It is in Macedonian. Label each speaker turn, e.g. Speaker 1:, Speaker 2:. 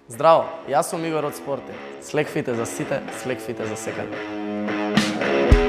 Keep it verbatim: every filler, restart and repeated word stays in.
Speaker 1: Здраво, јас сум Игор од Спорти. СлекФит е за сите, СлекФит е за секаде.